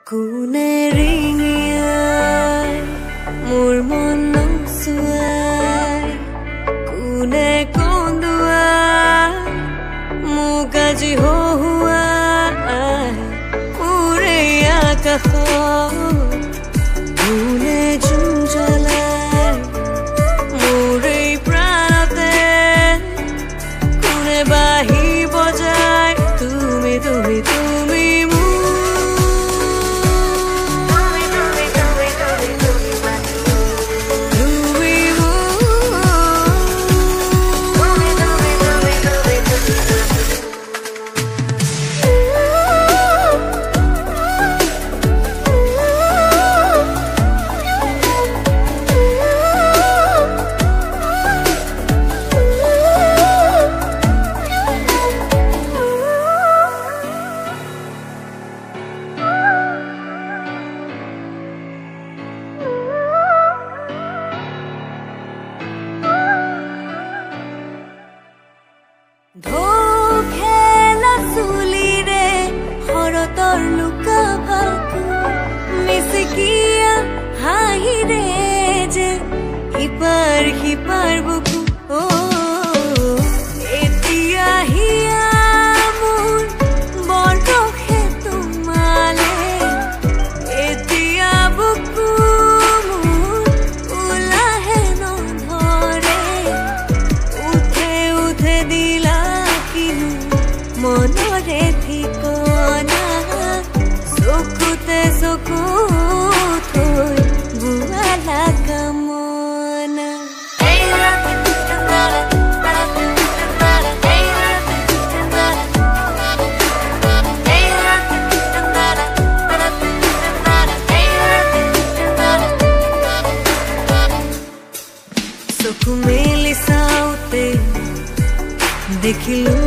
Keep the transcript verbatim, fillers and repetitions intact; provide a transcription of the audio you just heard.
কোনে ৰিঙিয়াই মোৰ মন নচুৱাই, কোনে কন্দুৱাই মোক আজি হহুৱাই, মোৰ এই আকাশত কোনে জোন জ্বলাই, মোৰ এই প্ৰাণতে কোনে বাঁহী বজাই। তুমি তুমি তুমি খেলা চুলিৰে শৰতৰ লুকা ভাকু, মিচিকিয়া হাঁহিৰে যে ইপাৰ সিপাৰ বুকু। অ এতিয়া হিয়া মোৰ বৰষে তোমালে, এতিয়া বুকু মোৰ ওলাহে নধৰে, উঠে উঠে দিলা মনৰে ঠিকনা, চকুতে চকু থৈ বুৱালা কামনা। চকু মেলি চাওঁতে দেখিলো